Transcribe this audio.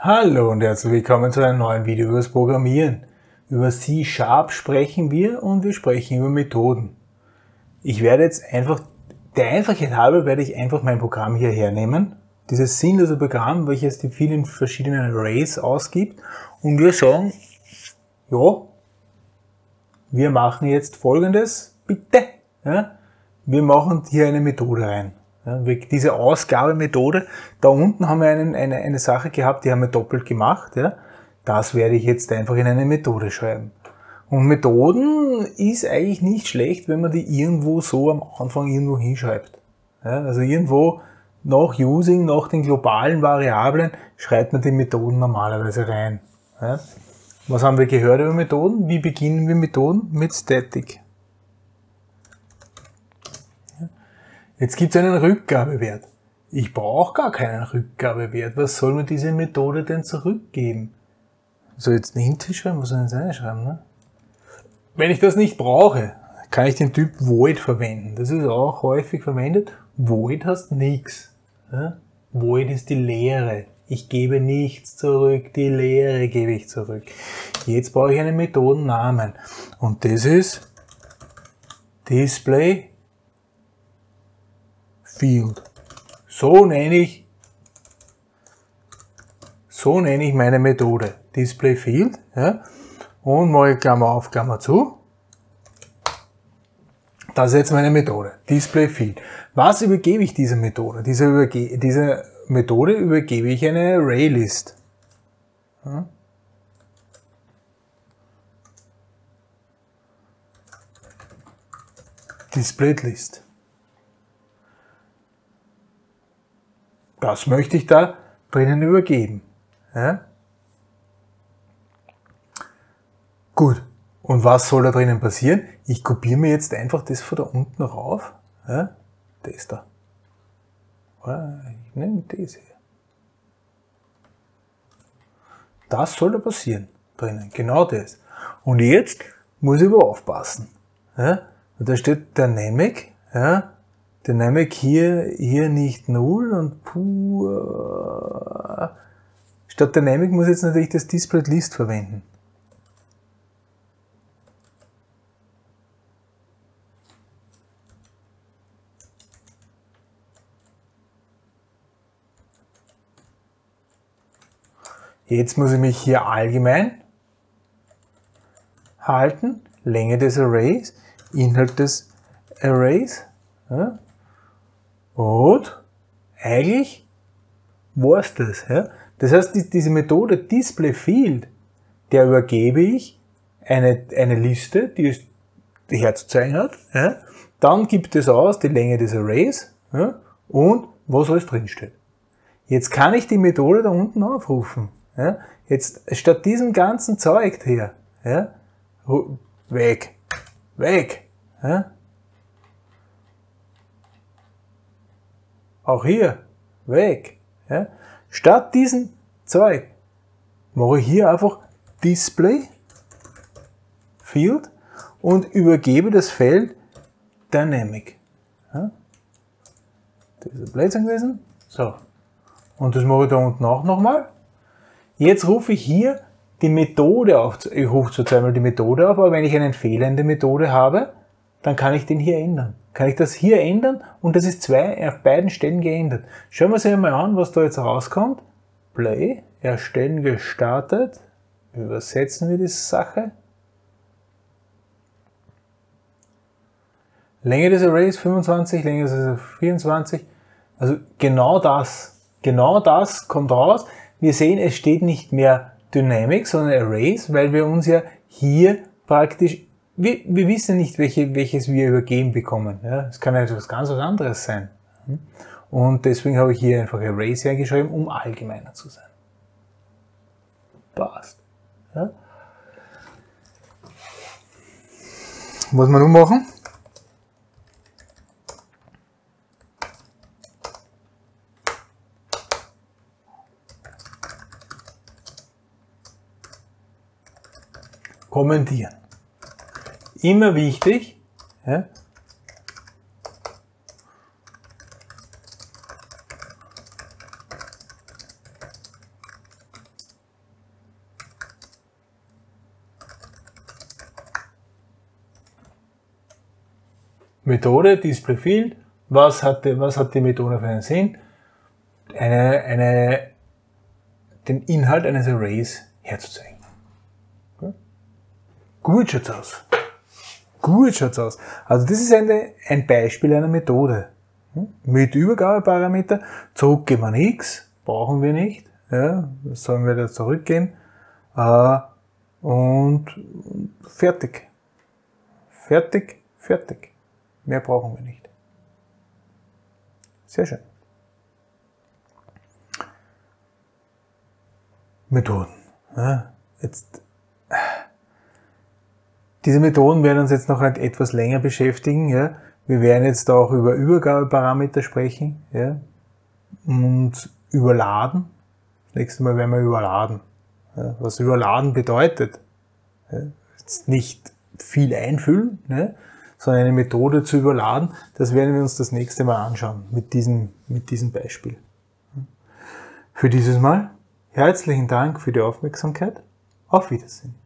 Hallo und herzlich willkommen zu einem neuen Video über das Programmieren. Über C# sprechen wir und wir sprechen über Methoden. Ich werde jetzt einfach, der Einfachheit halber werde ich einfach mein Programm hier hernehmen. Dieses sinnlose Programm, welches die vielen verschiedenen Arrays ausgibt. Und wir sagen, ja, wir machen jetzt Folgendes, bitte. Ja, wir machen hier eine Methode rein. Ja, diese Ausgabemethode, da unten haben wir eine Sache gehabt, die haben wir doppelt gemacht. Ja. Das werde ich jetzt einfach in eine Methode schreiben. Und Methoden ist eigentlich nicht schlecht, wenn man die irgendwo so am Anfang irgendwo hinschreibt. Ja, also irgendwo nach Using, nach den globalen Variablen, schreibt man die Methoden normalerweise rein. Ja. Was haben wir gehört über Methoden? Wie beginnen wir Methoden? Mit Static. Jetzt gibt es einen Rückgabewert. Ich brauche gar keinen Rückgabewert. Was soll mir diese Methode denn zurückgeben? So, jetzt einen Int schreiben, was soll ich denn reinschreiben? Ne? Wenn ich das nicht brauche, kann ich den Typ Void verwenden. Das ist auch häufig verwendet. Void heißt nichts. Ja? Void ist die Leere. Ich gebe nichts zurück, die Leere gebe ich zurück. Jetzt brauche ich einen Methodennamen. Und das ist Display Field. So nenne ich meine Methode. Display Field. Ja. Und mache Klammer auf, Klammer zu. Das ist jetzt meine Methode. Display Field. Was übergebe ich dieser Methode? Dieser Methode übergebe ich eine ArrayList. Ja. DisplayedList. Das möchte ich da drinnen übergeben. Ja? Gut. Und was soll da drinnen passieren? Ich kopiere mir jetzt einfach das von da unten rauf. Ja? Das da. Ich nehme das hier. Das soll da passieren drinnen. Genau das. Und jetzt muss ich aber aufpassen. Ja? Und da steht Dynamic. Ja? Dynamic hier nicht 0 und statt Dynamic muss ich jetzt natürlich das DisplayedList verwenden. Jetzt muss ich mich hier allgemein halten, Länge des Arrays, Inhalt des Arrays. Ja. Und eigentlich war es das. Ja? Das heißt, diese Methode DisplayField, der übergebe ich eine Liste, die es herzuzeigen hat. Ja? Dann gibt es aus die Länge des Arrays, ja? Und was alles drinsteht. Jetzt kann ich die Methode da unten aufrufen. Ja? Jetzt statt diesem ganzen Zeug hier, ja? Weg. Ja? Auch hier, weg. Ja. Statt diesem Zeug mache ich hier einfach Display Field und übergebe das Feld Dynamic. Ja. Das ist ein Blödsinn gewesen. So. Und das mache ich da unten auch nochmal. Jetzt rufe ich hier die Methode auf. Ich rufe zwar zweimal die Methode auf, aber wenn ich einen Fehler in der Methode habe, dann kann ich den hier ändern. Kann ich das hier ändern und das ist auf beiden Stellen geändert. Schauen wir uns einmal an, was da jetzt rauskommt. Play, erstellen gestartet. Übersetzen wir die Sache. Länge des Arrays 25, Länge des Arrays 24. Also genau das kommt raus. Wir sehen, es steht nicht mehr Dynamic, sondern Arrays, weil wir uns ja hier praktisch wir wissen nicht, welches wir übergeben bekommen. Ja, es kann etwas ganz was anderes sein. Und deswegen habe ich hier einfach Arrays hergeschrieben, um allgemeiner zu sein. Passt. Ja. Was wir nun machen? Kommentieren. Immer wichtig, ja, Methode, Display Field, was hat die Methode für einen Sinn? Den Inhalt eines Arrays herzuzeigen. Okay? Gut schaut's aus. Gut schaut's aus. Also das ist ein Beispiel einer Methode. Mit Übergabeparameter zurückgeben wir nichts, brauchen wir nicht. Ja, das sollen wir da zurückgeben. Und fertig. Fertig, fertig. Mehr brauchen wir nicht. Sehr schön. Methoden. Ja, diese Methoden werden uns jetzt noch etwas länger beschäftigen. Ja. Wir werden jetzt auch über Übergabeparameter sprechen, ja, und überladen. Das nächste Mal werden wir überladen. Ja, was überladen bedeutet. Ja, jetzt nicht viel einfüllen, ne, sondern eine Methode zu überladen, das werden wir uns das nächste Mal anschauen mit diesem Beispiel. Für dieses Mal herzlichen Dank für die Aufmerksamkeit. Auf Wiedersehen.